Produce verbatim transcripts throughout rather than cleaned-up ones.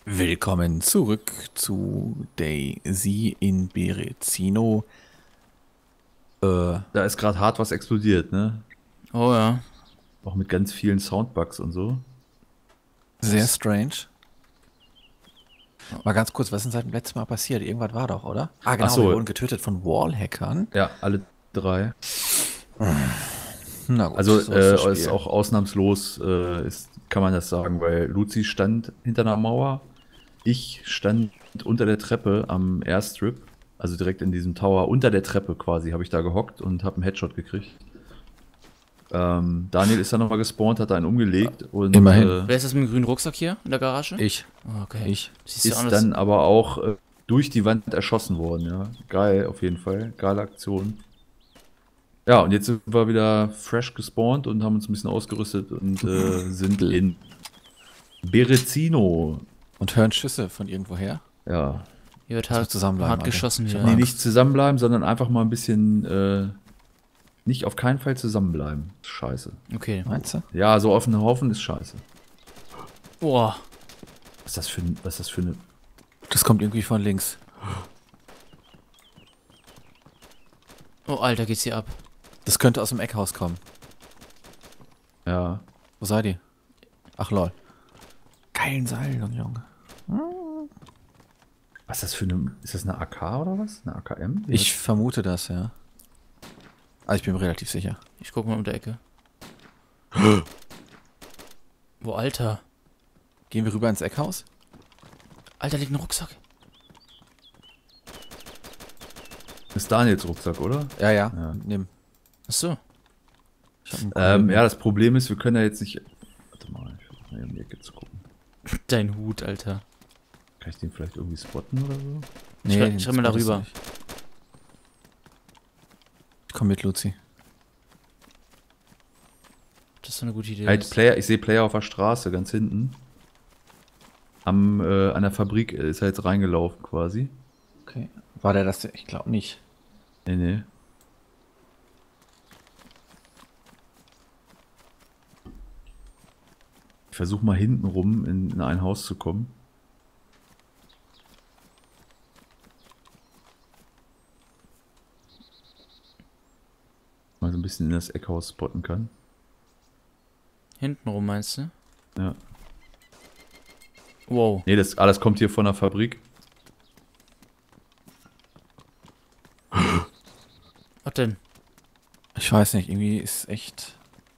Willkommen zurück zu Daisy in Berezino. Äh, Da ist gerade hart was explodiert, ne? Oh ja. Auch mit ganz vielen Soundbugs und so. sehr strange. Mal ganz kurz, was ist denn seit dem letzten Mal passiert? Irgendwas war doch, oder? Ah, Ach genau, wir so, wurden getötet von Wallhackern. ja, alle drei. Na gut, Also so ist das äh, ist Spiel. auch ausnahmslos, äh, ist, kann man das sagen, weil Luzi stand hinter einer Mauer. Ich stand unter der Treppe am Airstrip, also direkt in diesem Tower, unter der Treppe quasi, habe ich da gehockt und habe einen Headshot gekriegt. Ähm, Daniel ist dann nochmal gespawnt, hat einen umgelegt und Immerhin. äh, Wer ist das mit dem grünen Rucksack hier in der Garage? Ich, Oh, okay. ich. Siehst du ist anders? dann aber auch äh, durch die Wand erschossen worden, ja. Geil, auf jeden Fall. Geile Aktion. Ja, und jetzt sind wir wieder fresh gespawnt und haben uns ein bisschen ausgerüstet und äh, sind in Berezino. Und hören Schüsse von irgendwoher. Ja. Hier wird wir hart, zusammenbleiben, hart Alter. geschossen Ich hab wieder. mal Nee, Angst. nicht zusammenbleiben, sondern einfach mal ein bisschen, äh, nicht auf keinen Fall zusammenbleiben. Scheiße. Okay. Meinst du? Ja, so auf einen Haufen ist scheiße. Boah. Was ist das für, ein- was ist das für eine... Das kommt irgendwie von links. Oh, Alter, geht's hier ab. Das könnte aus dem Eckhaus kommen. Ja. Wo seid ihr? Ach lol. Geilen Seil, Junge. Was ist das für eine... Ist das eine A K oder was? Eine A K M? Ich vermute das, ja. Aber ich bin mir relativ sicher. Ich guck mal um der Ecke. Wo, Alter? Gehen wir rüber ins Eckhaus? Alter, liegt ein Rucksack. Ist Daniels Rucksack, oder? Ja, ja. Ja. Nimm. Achso. Ich hab einen Ähm, Kollegen. ja, das Problem ist, wir können ja jetzt nicht... Warte mal, ich versuche mal hier um die Ecke zu gucken. Dein Hut, Alter. Kann ich den vielleicht irgendwie spotten oder so? Ich schreib- den schreib mal spottest du darüber. nicht. Ich komm mit, Luzi. Das ist so eine gute Idee. Halt ist. Player, ich sehe Player auf der Straße, ganz hinten. Am, äh, an der Fabrik ist er jetzt reingelaufen quasi. Okay. War der das? Ich glaube nicht. Nee, nee. Ich versuche mal hinten rum in, in ein Haus zu kommen. Mal so ein bisschen in das Eckhaus spotten kann. Hintenrum, meinst du? Ja. Wow. Nee, das alles kommt hier von der Fabrik. Was denn? Ich weiß nicht, irgendwie ist echt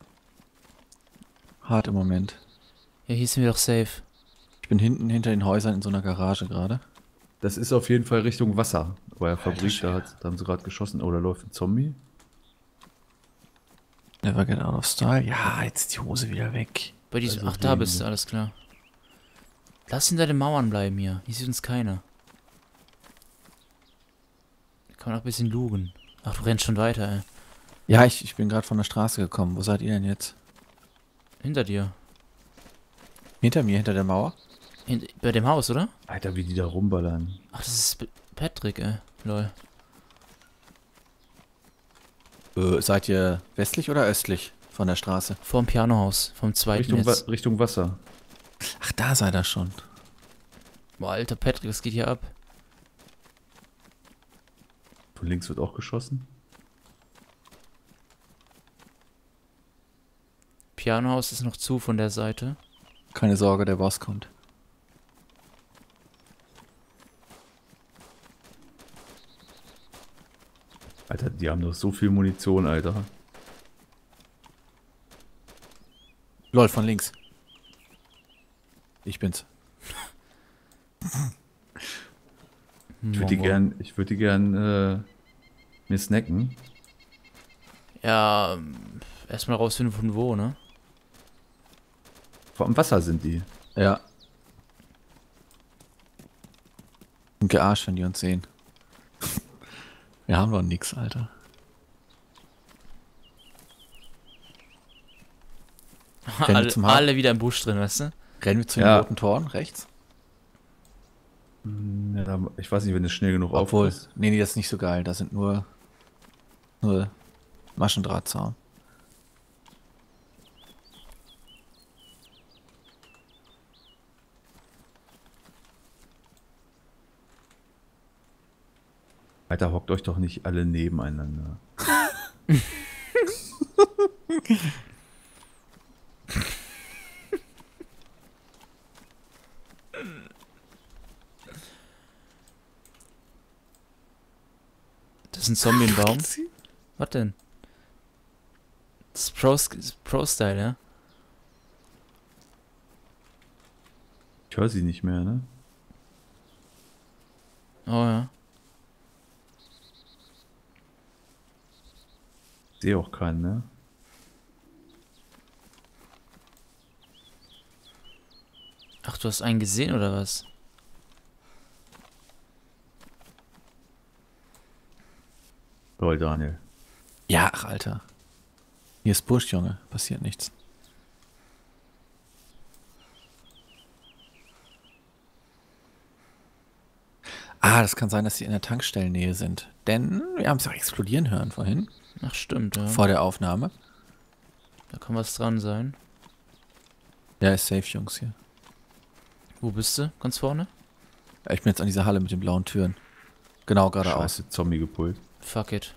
hart im Moment. Ja, hier sind wir doch safe. Ich bin hinten hinter den Häusern in so einer Garage gerade. Das ist auf jeden Fall Richtung Wasser. Bei der Alter Fabrik, da, Schwede. hat, da haben sie gerade geschossen. Oh, da läuft ein Zombie. Never get out of style. Ja, jetzt ist die Hose wieder weg. Bei diesem. Also Ach, da wegen- bist du, alles klar. Lass hinter den Mauern bleiben hier. Hier sieht uns keiner. Kann man auch ein bisschen lugen. Ach, du rennst schon weiter, ey. Ja, ich, ich bin gerade von der Straße gekommen. Wo seid ihr denn jetzt? Hinter dir. Hinter mir, hinter der Mauer? Hin bei dem Haus, oder? Alter, wie die da rumballern. Ach, das ist P- Patrick, ey. Lol. Äh, seid ihr westlich oder östlich von der Straße? Vorm Pianohaus. Vom zweiten Richtung, Wa jetzt. Richtung Wasser. Ach, da seid ihr schon. Boah, alter Patrick, was geht hier ab? Von links wird auch geschossen. Pianohaus ist noch zu von der Seite. Keine Sorge, der Boss kommt. Alter, die haben doch so viel Munition, Alter. Lol, von links. Ich bin's. Ich würde die Mongo. gern, ich würde die gern äh, mir snacken. Ja, ähm, erstmal rausfinden von wo, ne? Vor am Wasser sind die. Ja. Und gearscht, wenn die uns sehen. Wir haben doch nix, Alter. Rennen wir alle, zum Ha- alle wieder im Busch drin, weißt du? Rennen wir zu den Ja. roten Toren rechts? Ja, da, ich weiß nicht, wenn es schnell genug Obwohl, aufpasst. nee, nee, das ist nicht so geil. Da sind nur, nur Maschendrahtzaun. Alter, hockt euch doch nicht alle nebeneinander. Das ist ein Zombie im Baum. Was denn? Das ist Pro- Pro-Style, ja? Ich höre sie nicht mehr, ne? Oh ja. Ich sehe auch keinen, ne? Ach, du hast einen gesehen oder was? Lol, Daniel. Ja, ach, Alter. Hier ist Busch, Junge. Passiert nichts. Ah, das kann sein, dass sie in der Tankstellennähe sind. Denn wir haben es ja explodieren hören vorhin. Ach, stimmt, ja. Vor der Aufnahme. Da kann was dran sein. Ja, ist safe, Jungs, hier. Wo bist du? Ganz vorne? Ja, ich bin jetzt an dieser Halle mit den blauen Türen. Genau, geradeaus. Scheiße, Zombie gepult. Fuck it.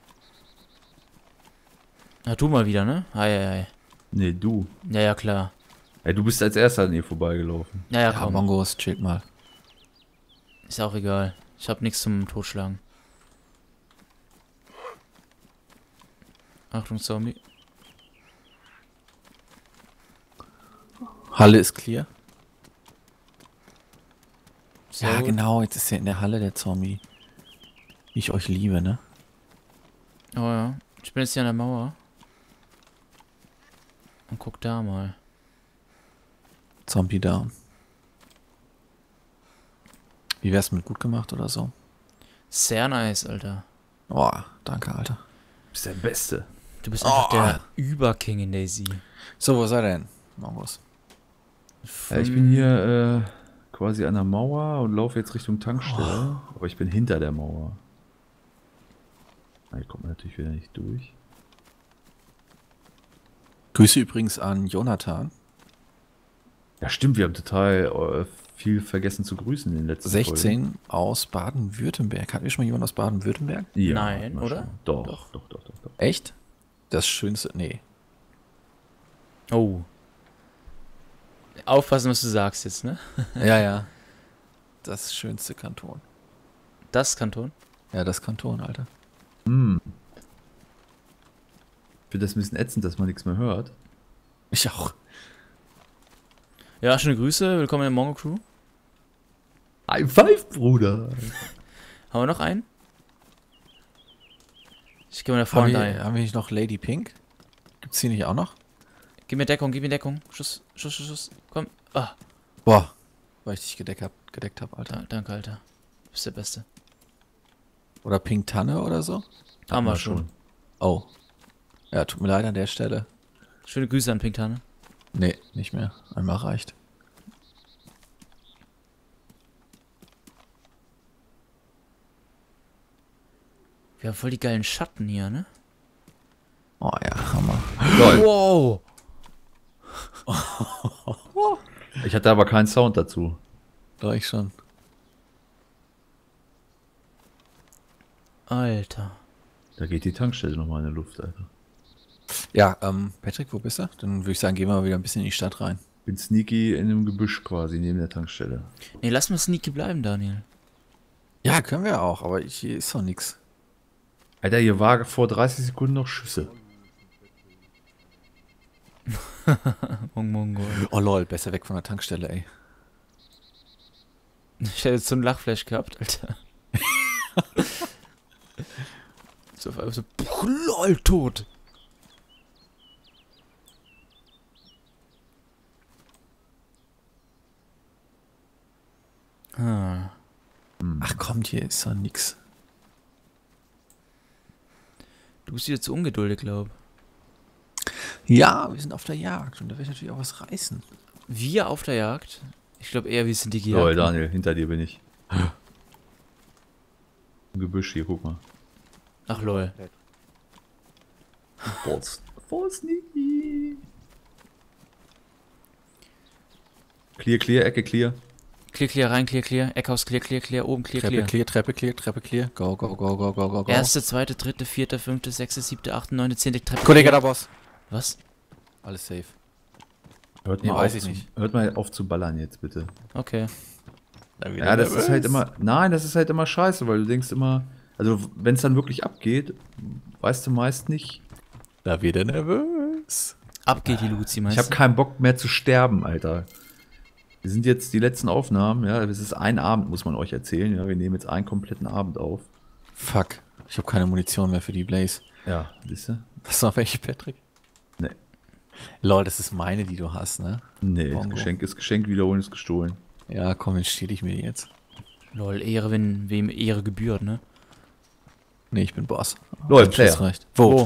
Na, du mal wieder, ne? Ei, ei, ei. Nee, du. Ja, ja, klar. Ey, du bist als erster an ihr vorbeigelaufen. Ja, ja, Ja, komm. Mongos, chillt mal. Ist auch egal. Ich hab nichts zum Totschlagen. Achtung, Zombie. Halle ist clear. Sehr Ja, gut. genau, jetzt ist er in der Halle, der Zombie. Wie ich euch liebe, ne? Oh ja. Ich bin jetzt hier an der Mauer. Und guck da mal. Zombie down. Wie wär's mit gut gemacht oder so? Sehr nice, Alter. Oh, danke, Alter. Du bist der Beste. Du bist einfach Oh. der Überking in Daisy. So, wo seid ihr denn? Mongos. Ja, ich bin hier äh, quasi an der Mauer und laufe jetzt Richtung Tankstelle. Aber ich bin hinter der Mauer. Da kommt man natürlich wieder nicht durch. Grüße übrigens an Jonathan. Ja, stimmt, wir haben total äh, viel vergessen zu grüßen in den letzten sechzehn aus Baden-Württemberg. Hatten wir schon mal jemanden aus Baden-Württemberg? Folgen. Ja, Nein, mal oder? schauen. Doch, Doch. doch, doch, doch, doch. Echt? Das schönste. Nee. Oh. Aufpassen, was du sagst jetzt, ne? Ja, ja. Das schönste Kanton. Das Kanton. Ja, das Kanton, Alter. Hm. Ich finde das ein bisschen ätzend, dass man nichts mehr hört. Ich auch. Ja, schöne Grüße. Willkommen in der Mongo Crew. High five, Bruder! Haben wir noch einen? Ich geh mal da Haben vorne wir, rein. haben wir nicht noch Lady Pink? Gibt's hier nicht auch noch? Gib mir Deckung, gib mir Deckung. Schuss, Schuss, Schuss, Schuss. Komm. Ah, Boah. Weil ich dich gedeckt hab, gedeckt hab, Alter. da, danke, Alter. Du bist der Beste. Oder Pink Tanne oder so? Haben wir schon. Oh. Ja, tut mir leid an der Stelle. Schöne Grüße an Pinktane. Nee, nicht mehr. Einmal reicht. Wir haben voll die geilen Schatten hier, ne? Oh ja, Hammer. Lol. Wow! Ich hatte aber keinen Sound dazu. Doch, ich schon. Alter. Da geht die Tankstelle nochmal in der Luft, Alter. Ja, ähm, Patrick, wo bist du? Dann würde ich sagen, gehen wir mal wieder ein bisschen in die Stadt rein. Bin sneaky in einem Gebüsch quasi neben der Tankstelle. Nee, lass mal sneaky bleiben, Daniel. Ja, können wir auch, aber hier ist doch nix. Alter, hier war vor dreißig Sekunden noch Schüsse. Mong Mongo. Oh lol, besser weg von der Tankstelle, ey. Ich hätte jetzt so ein Lachflash gehabt, Alter. So auf einmal so, puh, lol, tot. Ah. Ach komm, hier ist doch nix. Du bist wieder zu ungeduldig, glaub. Ja, wir sind auf der Jagd und da will ich natürlich auch was reißen. Wir auf der Jagd? Ich glaube eher, wir sind die Lol, Gejagten. Daniel, hinter dir bin ich. Im Gebüsch hier, guck mal. Ach lol. Voll, voll sneaky. Clear, clear, Ecke, clear. clear, clear, rein, clear, clear. Eckhaus, clear, clear, clear. Oben, clear, Treppe clear. clear, Treppe clear, Treppe clear. Go, go, go, go, go, go, go. Erste, zweite, dritte, vierte, fünfte, sechste, siebte, achte, neunte, zehnte Treppe. Kollege, clear. der Boss. Was? Alles safe. Hört Nee, mal, weiß auf ich zu, nicht. hört mal auf zu ballern jetzt, bitte. Okay. Ja, das ist halt immer, nein, das ist halt immer scheiße, weil du denkst immer, also wenn es dann wirklich abgeht, weißt du meist nicht. Da wird er nervös. Ab geht die Luzi, meinst Ich habe keinen Bock mehr zu sterben, Alter. Wir sind jetzt die letzten Aufnahmen, ja, es ist ein Abend, muss man euch erzählen, ja, wir nehmen jetzt einen kompletten Abend auf. Fuck. Ich habe keine Munition mehr für die Blaze. Ja, siehst du? Hast du noch welche, Patrick? Nee. Lol, das ist meine, die du hast, ne? Nee, das Bongo. Geschenk ist Geschenk, wiederholen ist gestohlen. Ja, komm, dann stehle ich mir die jetzt. Lol, Ehre, wenn wem Ehre gebührt, ne? Nee, ich bin Boss. Lol, Ein Schuss Player. reicht. Wo?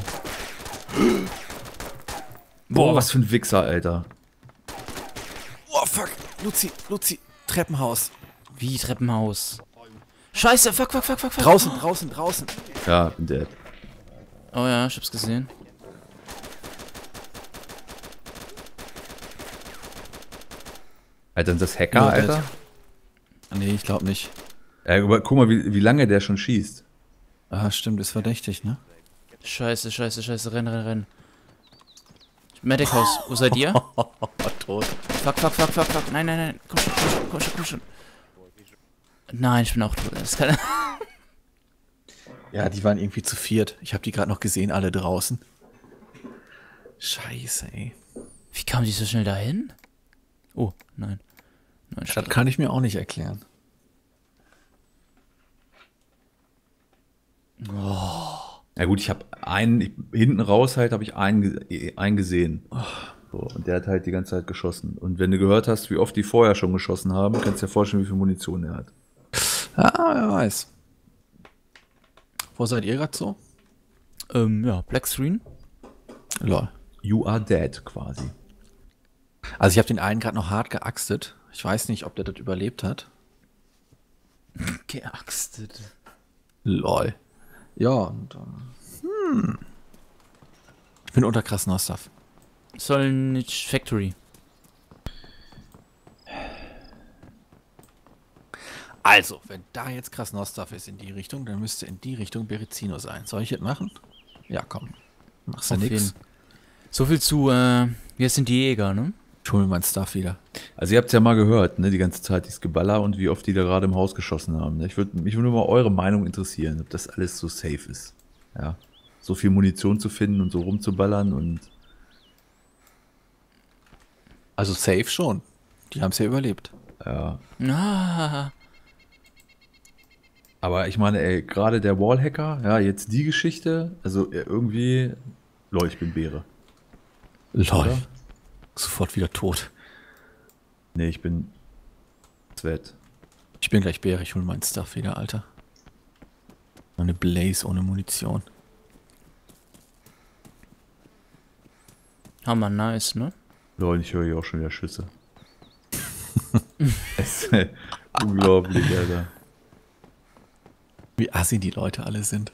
Boah, was für ein Wichser, Alter. Oh, fuck. Luzi, Luzi. Treppenhaus. Wie Treppenhaus? Scheiße, fuck, fuck, fuck, fuck, fuck. Draußen, draußen, draußen. Ja, bin dead. Oh ja, ich hab's gesehen. Alter, sind das Hacker, Ja, Alter? Nee, ich glaube nicht. Ja, aber guck mal, wie, wie lange der schon schießt. Ah, stimmt, ist verdächtig, ne? Scheiße, scheiße, scheiße, renn, renn, renn. Medic House, wo seid ihr? Tot. Fuck, fuck, fuck, fuck, fuck. Nein, nein, nein. Komm schon, komm schon, komm schon, komm schon. Nein, ich bin auch tot. Das kann Ja, die waren irgendwie zu viert. Ich habe die gerade noch gesehen, alle draußen. Scheiße, ey. Wie kamen die so schnell dahin? Oh, nein. Nein, Das kann ich mir auch nicht erklären. Ja gut, ich habe einen, ich, hinten raus halt, habe ich einen, ge- einen gesehen. So, und der hat halt die ganze Zeit geschossen. Und wenn du gehört hast, wie oft die vorher schon geschossen haben, kannst du dir vorstellen, wie viel Munition er hat. Ah, wer weiß. Wo seid ihr gerade so? Ähm, ja, Black Screen. Lol. You are dead, quasi. Also ich habe den einen gerade noch hart geaxtet. Ich weiß nicht, ob der das überlebt hat. Geaxtet. Lol. Ja, und äh, hm. Ich bin unter Krasnostov. Solnich Factory. Also, wenn da jetzt Krasnostov ist in die Richtung, dann müsste in die Richtung Berezino sein. Soll ich das machen? Ja, komm. Machst du Auf nix. jeden. So viel zu, äh, wir sind die Jäger, ne? Ich hol mir mein Stuff wieder. Also ihr habt es ja mal gehört, ne, die ganze Zeit, dieses Geballer und wie oft die da gerade im Haus geschossen haben. Ne? Ich würde mich würde mal eure Meinung interessieren, ob das alles so safe ist. Ja. So viel Munition zu finden und so rumzuballern und. Also safe schon. Die haben es ja überlebt. Ja. Ah, Aber ich meine, ey, gerade der Wallhacker, ja, jetzt die Geschichte, also äh, irgendwie. Leute, ich bin Beere. Lol. Oder? Sofort wieder tot. Nee, ich bin Svet. Ich bin gleich Bär, ich hol mein Stuff wieder, Alter. Meine Blaze ohne Munition. Hammer, nice, ne? Leute, ich höre hier auch schon wieder Schüsse. Es ist äh, unglaublich, Alter. Wie assi die Leute alle sind.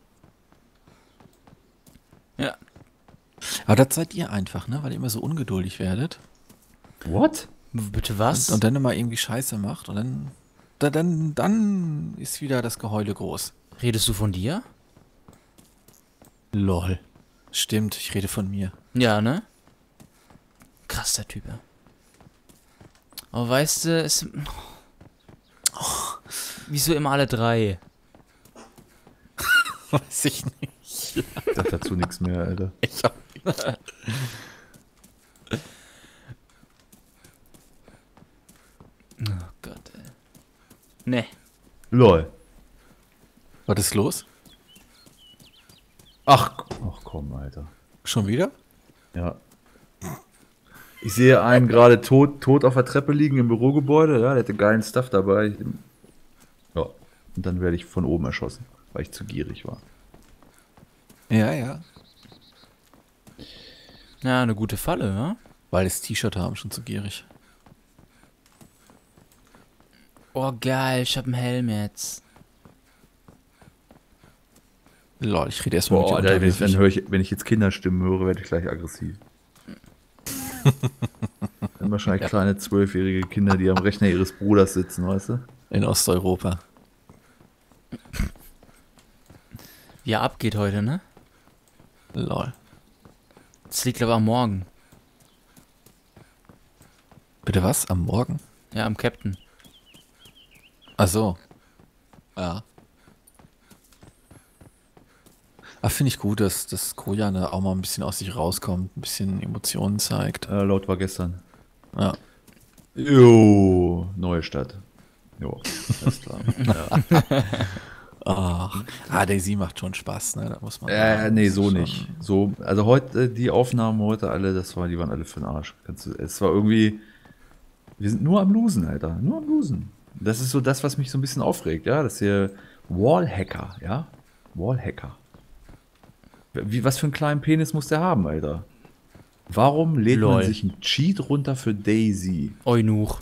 Ja. Aber das seid ihr einfach, ne? Weil ihr immer so ungeduldig werdet. What? Bitte was? Und, und dann immer irgendwie Scheiße macht. Und dann, da, dann, dann ist wieder das Geheule groß. Redest du von dir? Lol. Stimmt, ich rede von mir. Ja, ne? Krass, der Typ, ja. Aber weißt du, es... Oh, wieso immer alle drei? Weiß ich nicht. Ich sag dazu nichts mehr, Alter. Ich hab Oh Gott, ey. Ne. Lol. Was ist los? Ach, ach komm, Alter. Schon wieder? Ja. Ich sehe einen gerade tot, tot auf der Treppe liegen im Bürogebäude. Ja, der hatte geilen Stuff dabei. Ja. Und dann werde ich von oben erschossen, weil ich zu gierig war. Ja, ja. Ja, eine gute Falle, ja? Weil das T-Shirt haben, schon zu gierig. Oh, geil, ich hab einen Helm jetzt. Lol, ich rede erstmal Boah, mit dir Alter, wenn, ich, dann unterwürfig. höre ich, wenn ich jetzt Kinderstimmen höre, werde ich gleich aggressiv. Dann wahrscheinlich Ja. kleine zwölfjährige Kinder, die am Rechner ihres Bruders sitzen, weißt du? In Osteuropa. Wie er abgeht heute, ne? Lol. Das liegt aber am Morgen. Bitte was? Am Morgen? Ja, am Captain. Ach so. Ja. Ah, finde ich gut, dass, dass Kojan da auch mal ein bisschen aus sich rauskommt, ein bisschen Emotionen zeigt. Äh, laut war gestern. Ja. Jo, neue Stadt. Jo, alles klar. Ja. Ach. Ah, Daisy macht schon Spaß, ne? Da muss man Äh, sagen. nee, Das so ist nicht. schon- So, also heute, die Aufnahmen heute alle, das war, die waren alle für den Arsch. Kannst du, es war irgendwie, wir sind nur am Losen, Alter. Nur am Losen. Das ist so das, was mich so ein bisschen aufregt, ja. Das hier Wallhacker, ja. Wallhacker. Wie, was für einen kleinen Penis muss der haben, Alter? Warum lädt Lol. man sich einen Cheat runter für Daisy? Eunuch.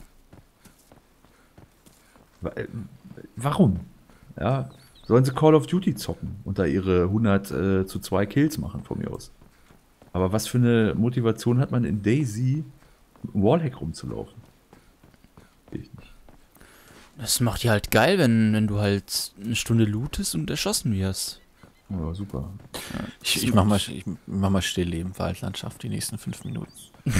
Wa- äh, Warum? Ja, sollen sie Call of Duty zocken und da ihre hundert äh, zu zwei Kills machen von mir aus. Aber was für eine Motivation hat man in Daisy, mit einem Wallhack rumzulaufen? Sehe ich nicht. Das macht die halt geil, wenn, wenn du halt eine Stunde lootest und erschossen wirst. Ja, super. Ich, ich mach mal, ich mach mal Stillleben, Waldlandschaft die nächsten fünf Minuten.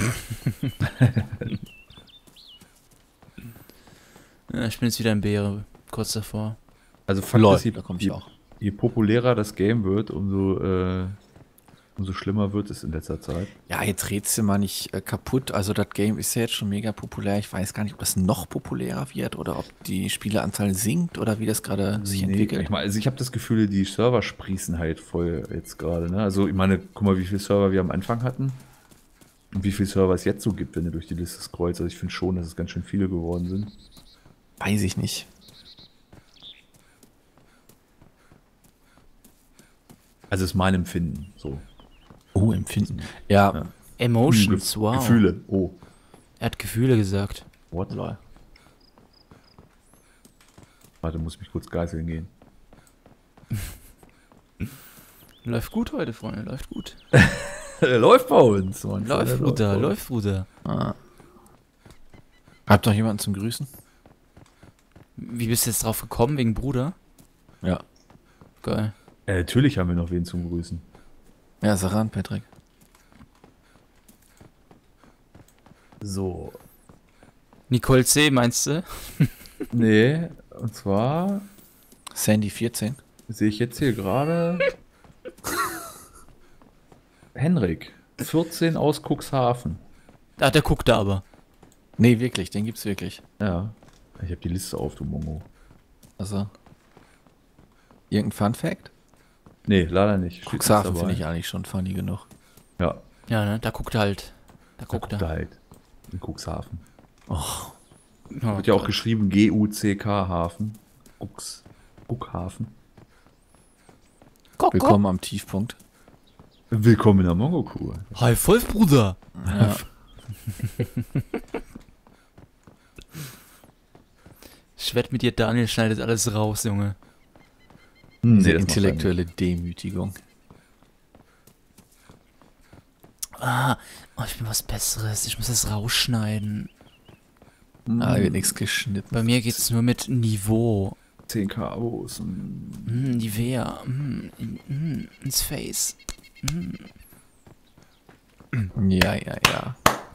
Ja, ich bin jetzt wieder im Beere, kurz davor. Also Fakt Lol, ist, je, da komm ich je, auch. je populärer das Game wird, umso, äh, umso schlimmer wird es in letzter Zeit. Ja, jetzt redst du mal nicht äh, kaputt. Also das Game ist ja jetzt schon mega populär. Ich weiß gar nicht, ob das noch populärer wird oder ob die Spieleranzahl sinkt oder wie das gerade sich Nee, entwickelt. ich meine, also ich habe das Gefühl, die Server sprießen halt voll jetzt gerade. Ne? Also ich meine, guck mal, wie viele Server wir am Anfang hatten und wie viele Server es jetzt so gibt, wenn du durch die Liste scrollst. Also ich finde schon, dass es ganz schön viele geworden sind. Weiß ich nicht. Also ist mein Empfinden so. Oh, Empfinden. Ja, Ja. Emotions, Ge- wow. Gefühle. Oh, Er hat Gefühle gesagt. what? lol. Warte, muss mich kurz geißeln gehen. Läuft gut heute, Freunde, läuft gut. Läuft bei uns. Mann. Läuft, Bruder, läuft, Bruder. Ah. Habt noch jemanden zum Grüßen? Wie bist du jetzt drauf gekommen, wegen Bruder? Ja. Geil. Äh, natürlich haben wir noch wen zum Grüßen. Ja, sag an, Patrick. So. Nicole C., meinst du? Nee, und zwar Sandy vierzehn. sehe ich jetzt hier gerade Henrik, vierzehn aus Cuxhaven. Ah, der guckt da aber. Nee, wirklich, den gibt's wirklich. Ja, ich habe die Liste auf, du Mongo. Also. Irgendein Fun Fact? Nee, leider nicht. Steht Cuxhaven nichts finde dabei. ich eigentlich schon funny genug. Ja, Ja, ne, da guckt er halt. Da da guckt guckt er. er halt. In Cuxhaven. Oh, Oh, Wird ja auch Gott. geschrieben G U C K Hafen. Cux. Cuxhaven. Guck, guck. willkommen am Tiefpunkt. Willkommen in der Mongo-Crew. High five, Bruder. Ja. Ich wette mit dir, Daniel schneidet alles raus, Junge. Hm, Eine nee, das macht er intellektuelle Demütigung. Ah, oh, ich bin was Besseres. Ich muss das rausschneiden. nicht. Ah, da wird nichts geschnitten. Bei mir geht's nur mit Niveau. zehn K Abos. hm. Mm, Nivea. Mm, in, mm, ins Face. Mm. Ja, ja, ja.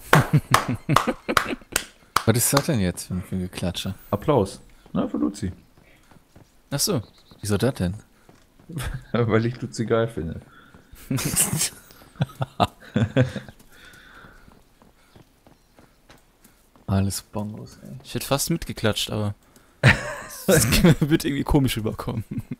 Was ist das denn jetzt für ein, für ein Geklatsche? Applaus. Na, für Luzi. Ach so. Wieso das denn? Weil ich Luzi geil finde. Alles Bongos, ey. Ich hätte fast mitgeklatscht, aber das wird irgendwie komisch rüberkommen.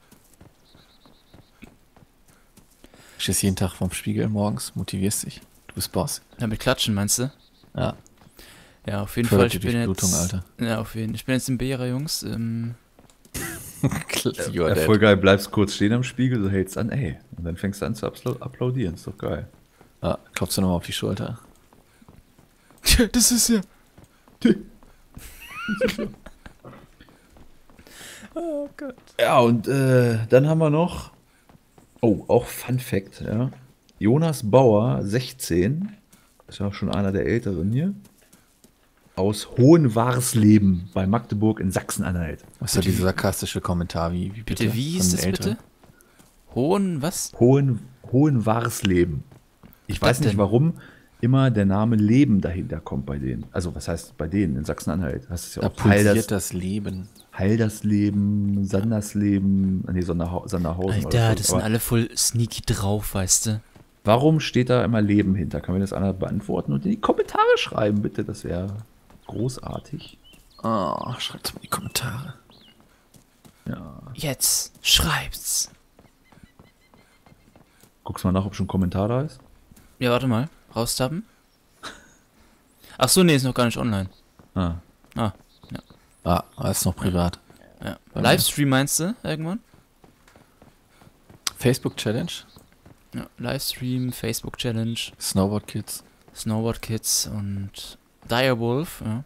Stehst jeden Tag vorm Spiegel morgens, motivierst dich. Du bist Boss. Ja, mit Klatschen, meinst du? Ja. Ja, auf jeden Fall. Fördert Ich die bin Durchblutung, jetzt, Alter. Ja, auf jeden Fall. Ich bin jetzt im Beera, Jungs. Ähm, You are Ja, dead. voll geil, bleibst kurz stehen am Spiegel, so hältst an, ey. Und dann fängst du an zu applaud- applaudieren, ist doch geil. Ah, klopfst du nochmal auf die Schulter. das ist ja. Oh Gott. Ja, und äh, dann haben wir noch, oh, auch Fun Fact, ja. Jonas Bauer, sechzehn, ist ja auch schon einer der Älteren hier. aus Hohenwarsleben bei Magdeburg in Sachsen-Anhalt. Was ist ja dieser sarkastische Kommentar? Wie, wie bitte? Bitte, wie hieß Von das den Älteren? bitte? Hohen, was? Hohen, Hohenwarsleben. Ich Was weiß nicht, denn? warum immer der Name Leben dahinter kommt bei denen. Also was heißt bei denen in Sachsen-Anhalt? Das ist ja Da auch Heil pulsiert das, das Leben. Heilersleben, Sandersleben, nee, Sonderha Sanderhausen. oder Alter, so. das sind Aber alle voll sneaky drauf, weißt du? warum steht da immer Leben hinter? Kann mir das einer beantworten und in die Kommentare schreiben, bitte? Das wäre großartig. Oh, schreibt's mal in die Kommentare. Ja. Jetzt schreibt's. Guckst mal nach, ob schon ein Kommentar da ist. Ja, warte mal. Raustappen. Ach so, nee, ist noch gar nicht online. Ah. Ah, Ah, ist noch privat. ja. Bei mir. Livestream meinst du irgendwann? Facebook Challenge, Ja, Livestream, Facebook Challenge, Snowboard Kids. Snowboard Kids und Direwolf, ja.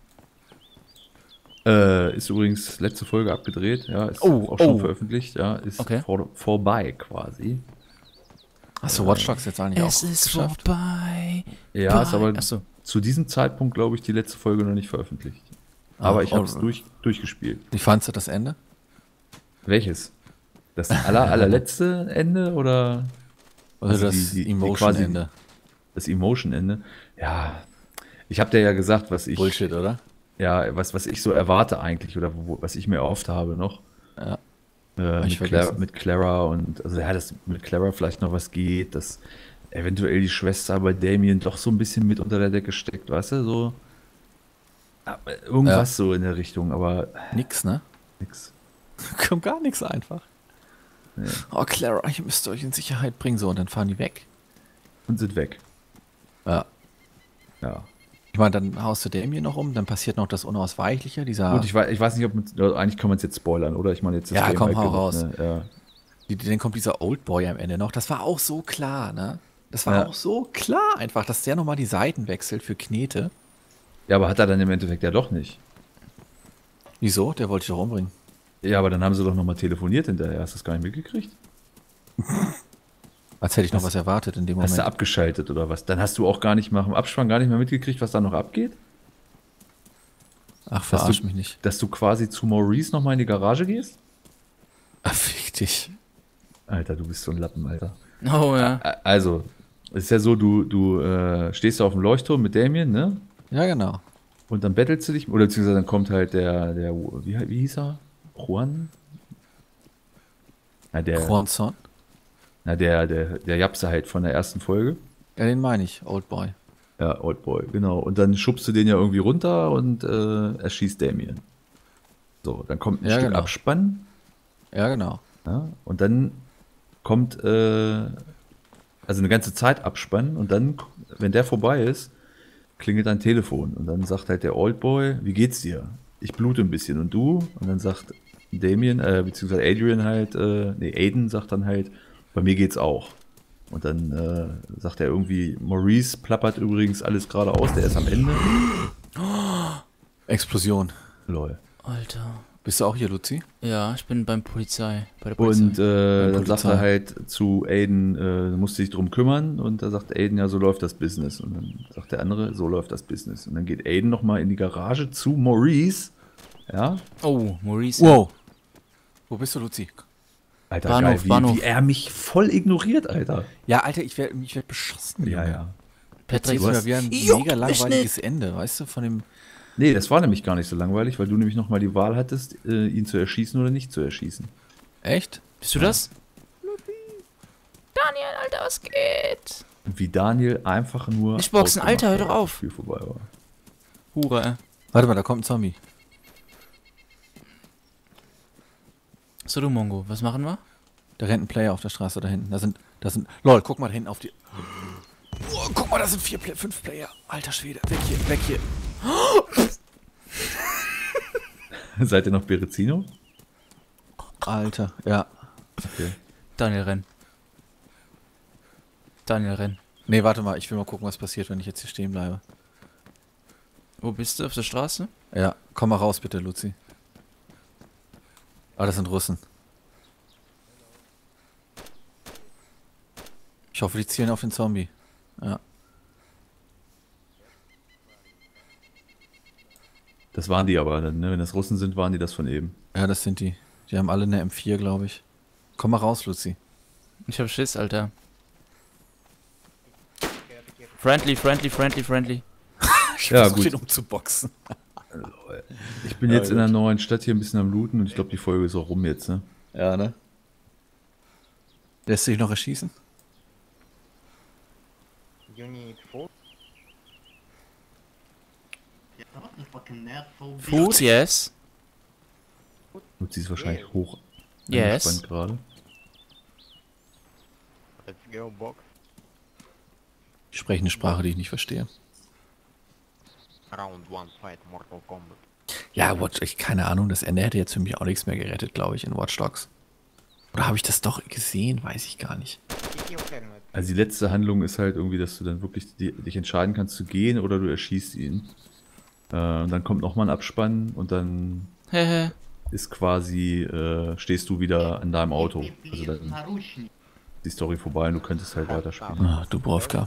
Äh, ist übrigens letzte Folge abgedreht, ja, ist Oh, auch schon oh. veröffentlicht, ja, ist Okay. vor, vorbei quasi. Hast du Watch Dogs jetzt eigentlich Es auch ist geschafft? vorbei. Ja, ist aber Achso. zu diesem Zeitpunkt, glaube ich, die letzte Folge noch nicht veröffentlicht. Aber Ah, ich habe es oh. durch, durchgespielt. Wie fandst du das Ende? Welches? Das aller, allerletzte Ende oder Oder Also das die- die- die Emotion-Ende? das Emotion-Ende? Ja, ich habe dir ja gesagt, was ich, Bullshit, oder? ja, was, was ich so erwarte eigentlich oder wo, was ich mir erhofft habe noch. Ja. Äh, Hab mit, ich Clara, vergessen. mit Clara und, also ja, dass mit Clara vielleicht noch was geht, dass eventuell die Schwester bei Damien doch so ein bisschen mit unter der Decke steckt, weißt du, so. Aber irgendwas so in der Richtung, aber Nix, ne? nix. Kommt gar nichts einfach. Nee. Oh, Clara, ihr müsst euch in Sicherheit bringen. So, und dann fahren die weg. Und sind weg. Ja. Ja. Ich meine, dann haust du Damien noch um, dann passiert noch das Unausweichliche, dieser... Gut, ich weiß, ich weiß nicht, ob man, also eigentlich kann man es jetzt spoilern, oder? Ich meine, jetzt ist Ja, Game komm, halt hau genug, raus. Ne? Ja. die, dann kommt dieser Oldboy am Ende noch. Das war auch so klar, ne? Das war Ja. auch so klar einfach, dass der nochmal die Seiten wechselt für Knete. ja, aber hat er dann im Endeffekt ja doch nicht. Wieso? Der wollte ich doch umbringen. Ja, aber dann haben sie doch nochmal telefoniert hinterher. Hast du das gar nicht mitgekriegt? Als hätte ich noch was erwartet in dem Hast du Moment. abgeschaltet oder was? Dann hast du auch gar nicht nach dem Abspann gar nicht mehr mitgekriegt, was da noch abgeht? Ach, verarsch du- mich nicht. Dass du quasi zu Maurice nochmal in die Garage gehst? Ach, fick dich. Alter, du bist so ein Lappen, Alter. Oh ja. Ä- Also, es ist ja so, du, du äh, stehst da auf dem Leuchtturm mit Damien, ne? Ja, genau. Und dann bettelst du dich, oder beziehungsweise dann kommt halt der, der wie, wie hieß er? Juan? Na, der, Juanson? na, der, der, der Japse halt von der ersten Folge. Ja, den meine ich, Oldboy. Ja, Oldboy, genau. Und dann schubst du den ja irgendwie runter und äh, erschießt Damien. So, dann kommt ein Ja, Stück genau. Abspann. Ja, genau. Ja, und dann kommt, äh, also eine ganze Zeit Abspann. Und dann, wenn der vorbei ist, klingelt ein Telefon. Und dann sagt halt der Oldboy, wie geht's dir? Ich blute ein bisschen. Und du? Und dann sagt Damien, äh, beziehungsweise Adrian halt, äh, nee, Aiden sagt dann halt, bei mir geht's auch. Und dann äh, sagt er irgendwie, Maurice plappert übrigens alles gerade aus, der ist am Ende. Explosion. Lol. Alter. Bist du auch hier, Luzi? Ja, ich bin beim Polizei. Bei der Polizei. Und äh, Bei dann sagt er Polizei. halt zu Aiden, äh, du musst dich drum kümmern. Und da sagt Aiden, ja, so läuft das Business. Und dann sagt der andere, so läuft das Business. Und dann geht Aiden nochmal in die Garage zu Maurice. Ja, oh, Maurice. Wow. Wo bist du, Luzi? Alter, Bahnhof, geil, wie, Bahnhof. wie er mich voll ignoriert, Alter. Ja, Alter, ich werde ich werd beschossen. Ja, Junge. ja. Patrick, Patrick, das wäre ein Juckt mega mich langweiliges Ende, weißt du, von dem... Nee, das war nämlich gar nicht so langweilig, weil du nämlich nochmal die Wahl hattest, äh, ihn zu erschießen oder nicht zu erschießen. Echt? Bist du das? Daniel, Alter, was geht? Und wie Daniel einfach nur. Ich boxen, ausgemacht Alter, hör hat, doch als auf. das Spiel vorbei war. Hure, ey. Warte mal, da kommt ein Zombie. So, du Mongo, was machen wir? Da rennt ein Player auf der Straße da hinten. Da sind, da sind, lol, guck mal da hinten auf die... Oh, guck mal, da sind vier, Play fünf Player. Alter Schwede, weg hier, weg hier. Seid ihr noch Berezino? Alter, ja. Okay. Daniel, renn. Daniel, renn. Nee, warte mal, ich will mal gucken, was passiert, wenn ich jetzt hier stehen bleibe. Wo bist du? Auf der Straße? Ja, komm mal raus bitte, Luzi. Ah, das sind Russen. Ich hoffe, die zielen auf den Zombie. Ja. Das waren die aber dann, ne? Wenn das Russen sind, waren die das von eben. Ja, das sind die. Die haben alle eine M vier, glaube ich. Komm mal raus, Luzi. Ich hab Schiss, Alter. Friendly, friendly, friendly, friendly. Ich Ja, versuch gut. den umzuboxen. Ich bin Ja, jetzt in der gut. neuen Stadt hier ein bisschen am Looten und ich glaube, die Folge ist auch rum jetzt, ne? Ja, ne? Lässt sich noch erschießen? You need food? Food, yes. Luzi ist wahrscheinlich hoch Yes. angespannt gerade. Let's go box. Ich spreche eine Sprache, die ich nicht verstehe. Round one fight Mortal Kombat. Ja, Watch, ich keine Ahnung, das Ende hätte jetzt für mich auch nichts mehr gerettet, glaube ich, in Watch Dogs. Oder habe ich das doch gesehen? Weiß ich gar nicht. Keep your helmet. Also die letzte Handlung ist halt irgendwie, dass du dann wirklich die, dich entscheiden kannst zu gehen oder du erschießt ihn. Äh, und dann kommt nochmal ein Abspann und dann Hehe. ist quasi, äh, stehst du wieder an deinem Auto. Also dann ist die Story vorbei und du könntest halt weiterspielen. Ah, Dubrovka.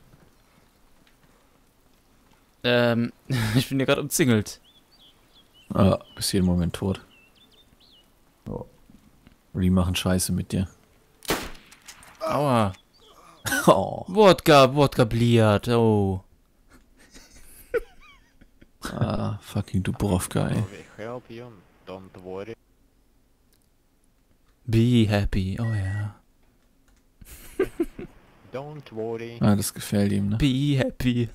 Ähm, ich bin ja gerade umzingelt. Ah, bist jeden Moment tot. Ja. Die machen Scheiße mit dir. Aua. Oh, Wodka, Wodka bliert, oh. ah, fucking Dubrovka, ey. We help you. Don't worry. Be happy, oh ja. Don't worry. Ah, das gefällt ihm, ne? Be happy.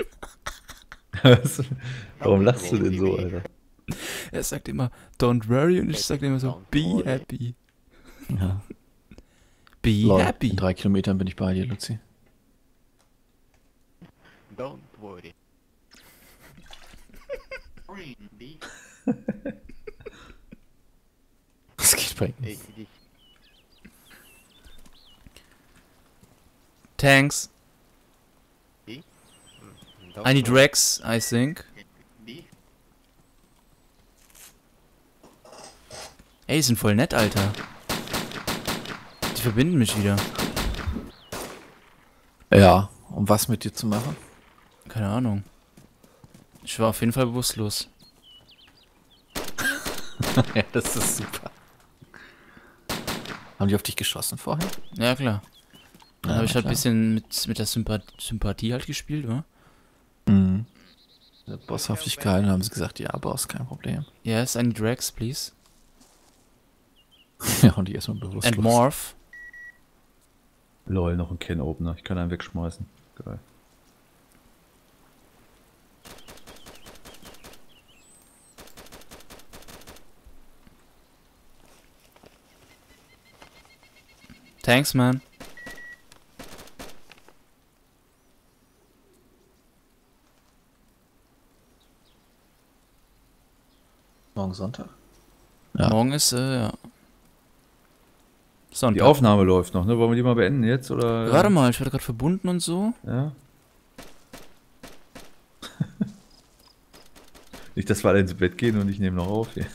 Warum lachst du denn so, Alter? Er sagt immer, don't worry und ich sag immer so, Don't be worry. happy. Ja. Be Lol, happy. in drei Kilometern bin ich bei dir, Luzi. Don't worry. Be Was geht bei ihm? A C D. Thanks. Don't I need worry. Rex, I think. Be Ey, die sind voll nett, Alter. Die verbinden mich wieder. Ja, um was mit dir zu machen? Keine Ahnung. Ich war auf jeden Fall bewusstlos. Ja, das ist super. Haben die auf dich geschossen vorher? Ja, klar. Dann Ja, habe ich halt ein klar. bisschen mit, mit der Sympath Sympathie halt gespielt, wa? Mhm. Der Bosshaftigkeit, dann haben sie gesagt, ja, Boss, kein Problem. Yes, I need Rex, please. Ja, und die erstmal bewusstlos. And Morph. Lol, noch ein Can-Opener. Ich kann einen wegschmeißen. Geil. Thanks, man. Morgen Sonntag? Ja. Morgen ist, äh, ja. Sonntag. Die Aufnahme läuft noch, ne? Wollen wir die mal beenden jetzt, oder? Warte mal, ich werde gerade verbunden und so. Ja. Nicht, dass wir alle ins Bett gehen und ich nehme noch auf hier.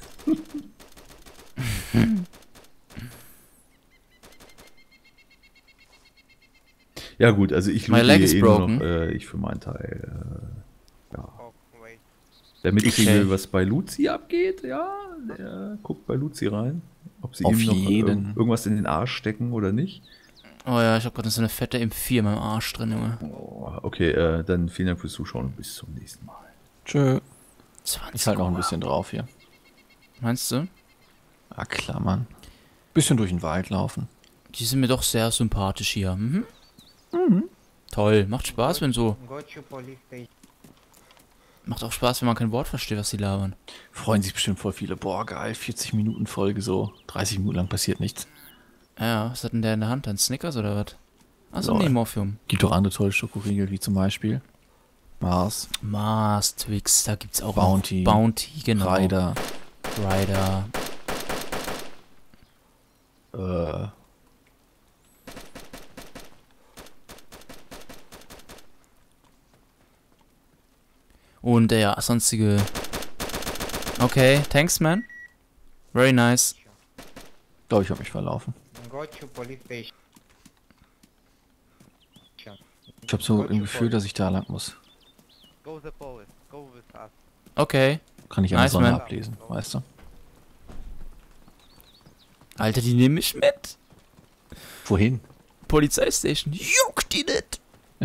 Ja gut, also ich My loote leg hier is eh nur broken. noch, äh, ich für meinen Teil. Äh, ja. Oh, wait. Wer mitkriegen Okay. will, was bei Luzi abgeht, ja, der guckt bei Luzi rein. Ob sie Auf ihm noch jeden. irg- irgendwas in den Arsch stecken oder nicht. Oh ja, ich habe gerade so eine fette M vier in meinem Arsch drin, Junge. Oh, okay, äh, dann vielen Dank fürs Zuschauen und bis zum nächsten Mal. Tschö. zwanzig Ich halt noch ein Uhr. bisschen drauf hier. Meinst du? Ah, klar, Mann. Bisschen durch den Wald laufen. Die sind mir doch sehr sympathisch hier. Mhm. Toll, macht Spaß, wenn so. Go to police station. Macht auch Spaß, wenn man kein Wort versteht, was die labern. Freuen sich bestimmt voll viele. Boah, geil, vierzig Minuten Folge so. dreißig Minuten lang passiert nichts. Ja, was hat denn der in der Hand? Ein Snickers oder was? Achso, Lol. nee, Morphium. Gibt auch andere tolle Schokoriegel, wie zum Beispiel Mars, Mars, Twix, da gibt's auch Bounty, noch Bounty, genau. Ryder, Ryder. äh, Und äh, ja, sonstige. Okay, thanks, man. Very nice. glaube ich, habe mich verlaufen. Go to police station. Ich habe so ein Gefühl, dass ich da lang muss. Go the police. Go with us. Okay. Kann ich an der Nice, Sonne man. ablesen, weißt du? Alter, die nehmen mich mit. Wohin? Polizeistation. Juckt die nicht.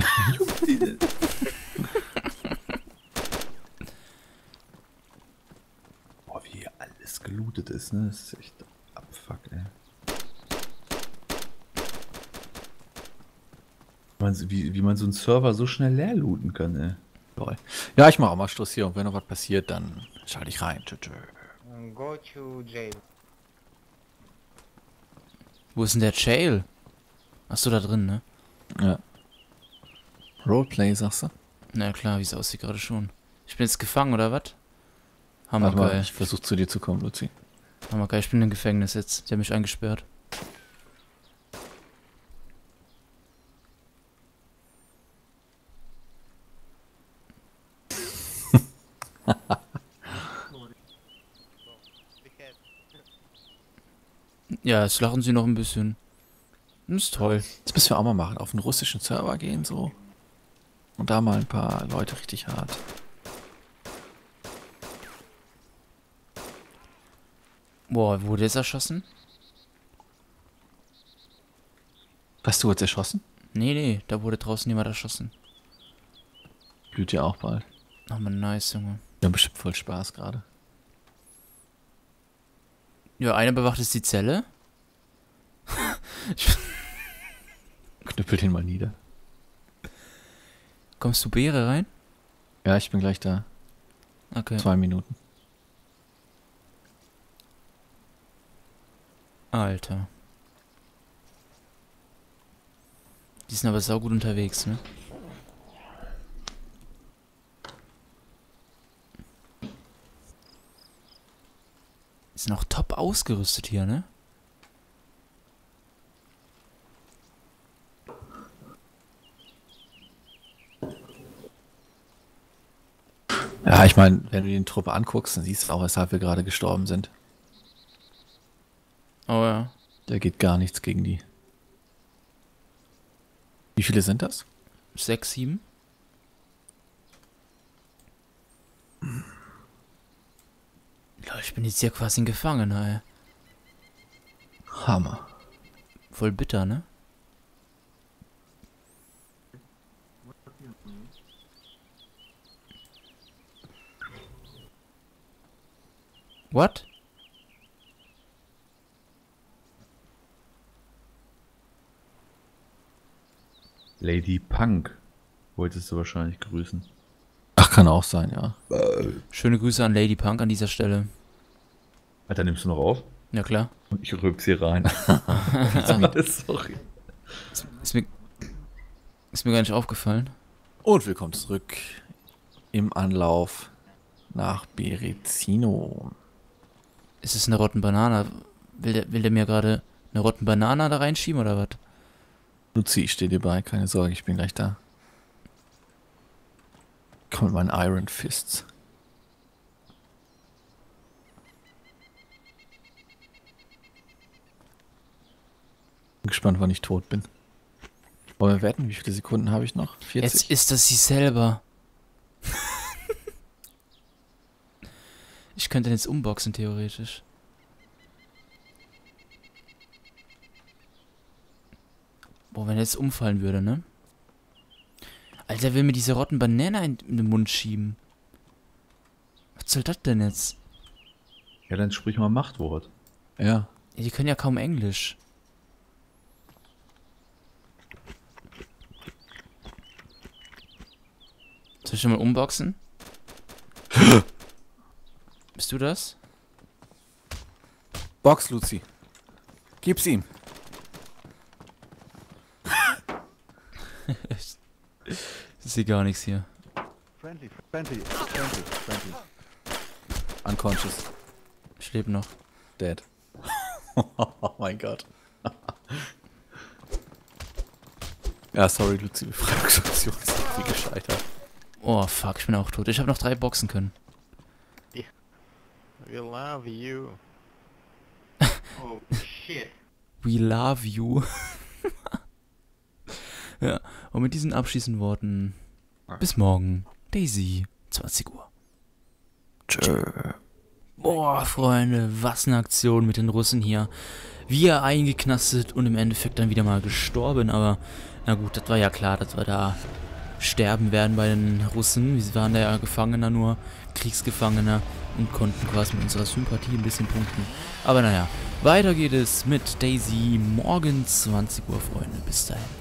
Boah, wie hier alles gelootet ist, ne? Das ist echt abfuck, ey. Man, wie, wie man so einen Server so schnell leer looten kann, ey. Toll. Ja, ich mache auch mal Schluss hier und wenn noch was passiert, dann schalte ich rein. Tschö, tschö. Um, Go to jail. Wo ist denn der Jail? Achso, da drin, ne? Ja. Roleplay, sagst du? Na klar, wie es aussieht gerade schon. Ich bin jetzt gefangen, oder was? Warte mal, Hammergeil. ich versuche zu dir zu kommen, Luzi. Hammergeil, ich bin im Gefängnis jetzt. Die haben mich eingesperrt. Ja, jetzt lachen sie noch ein bisschen. Das ist toll. Das müssen wir auch mal machen. Auf einen russischen Server gehen, so. Und da mal ein paar Leute richtig hart. Boah, wurde jetzt erschossen? Hast du jetzt erschossen? Nee, nee, da wurde draußen jemand erschossen. Blüht ja auch bald. Ach man, nice, Junge. Wir haben bestimmt voll Spaß gerade. Ja, einer bewacht jetzt die Zelle. Knüppel den mal nieder. Kommst du Beere rein? Ja, ich bin gleich da. Okay. Zwei Minuten. Alter. Die sind aber saugut unterwegs, ne? Die sind auch top ausgerüstet hier, ne? Ja, ich meine, wenn du den Trupp anguckst, dann siehst du auch, weshalb wir gerade gestorben sind. Oh ja. Da geht gar nichts gegen die. Wie viele sind das? Sechs, sieben? Leute, ich bin jetzt hier quasi ein Gefangener, ey. Hammer. Voll bitter, ne? What? Lady Punk wolltest du wahrscheinlich grüßen. Ach, kann auch sein, ja. Schöne Grüße an Lady Punk an dieser Stelle. Alter, nimmst du noch auf? Ja klar. Und ich rück sie rein. Sorry. Ist mir, ist mir gar nicht aufgefallen. Und willkommen zurück im Anlauf nach Berezino. Ist es eine Rotten Banane? Will der, will der mir gerade eine Rotten Banane da reinschieben oder was? Luzi, ich stehe dir bei, keine Sorge, ich bin gleich da. Komm mit meinen Iron Fists. Bin gespannt, wann ich tot bin. Wollen wir wetten, wie viele Sekunden habe ich noch? vierzig? Jetzt ist das sie selber. Ich könnte den jetzt umboxen, theoretisch. Boah, wenn er jetzt umfallen würde, ne? Alter, der will mir diese rotten Banane in in den Mund schieben. Was soll das denn jetzt? Ja, dann sprich mal Machtwort. Ja. Ja, die können ja kaum Englisch. Soll ich schon mal umboxen? Bist du das? Box, Luzi. Gib's ihm. Ich sehe gar nichts hier. Friendly, friendly, friendly, friendly. Unconscious. Ich lebe noch. Dead. Oh mein Gott. Ja, sorry, Luzi, Befreiungsaktion ist irgendwie gescheitert. Oh, fuck, ich bin auch tot. Ich habe noch drei boxen können. We love you. Oh shit. We love you. Ja, und mit diesen abschließenden Worten bis morgen, Daisy, zwanzig Uhr. Tschö. Boah, Freunde, was eine Aktion mit den Russen hier. Wir eingeknastet und im Endeffekt dann wieder mal gestorben, aber na gut, das war ja klar, dass wir da sterben werden bei den Russen. Wir waren da ja Gefangener nur, Kriegsgefangener und konnten quasi mit unserer Sympathie ein bisschen punkten. Aber naja, weiter geht es mit Daisy morgen zwanzig Uhr, Freunde. Bis dahin.